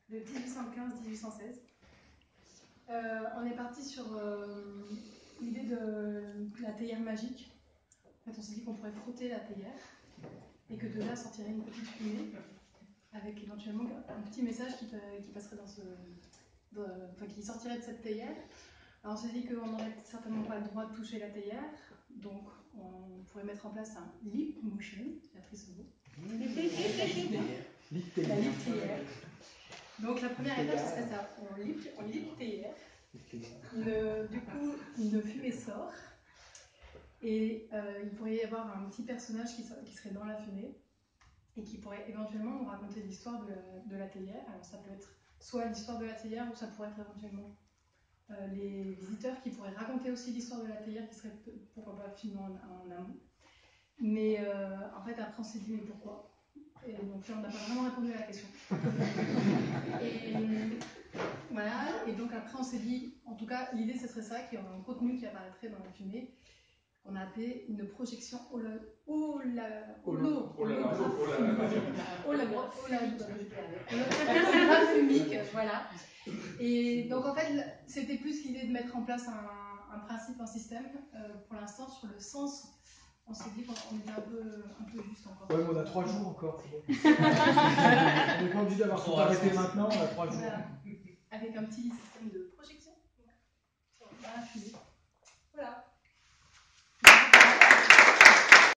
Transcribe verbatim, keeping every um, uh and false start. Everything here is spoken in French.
de mille huit cent quinze à mille huit cent seize. Euh, on est parti sur euh, l'idée de la théière magique. En fait, on s'est dit qu'on pourrait frotter la théière et que de là sortirait une petite fumée avec éventuellement un petit message qui, qui passerait dans ce, de, enfin, qui sortirait de cette théière. Alors on s'est dit qu'on n'aurait certainement pas le droit de toucher la théière, donc on pourrait mettre en place un lip motion, j'ai appris ce mot. La lip théière. Donc la première étape, ce serait ça, on lip, on lip théière. Une, du coup, une fumée sort et euh, il pourrait y avoir un petit personnage qui, qui serait dans la fumée et qui pourrait éventuellement nous raconter l'histoire de, de la théière. Alors ça peut être soit l'histoire de la théière ou ça pourrait être éventuellement euh, les visiteurs qui pourraient raconter aussi l'histoire de la théière qui serait pourquoi pas filmée en, en amont. Mais euh, en fait après on s'est dit mais pourquoi? Et donc là on n'a pas vraiment répondu à la question. Et voilà, et donc après on s'est dit, en tout cas l'idée ce serait ça, qu'il y aurait un contenu qui apparaîtrait dans la fumée. On a appelé une projection holographique, voilà. Et donc en fait, c'était plus l'idée de mettre en place un, un principe, un système. Euh, pour l'instant, sur le sens, on s'est dit qu'on était un peu, un peu juste encore. Ouais, mais on a trois jours encore, c'est bon. On n'est pas obligé d'avoir tout arrêté maintenant, on a trois jours. Voilà. Avec un petit système de projection. Dans la fumée. Voilà.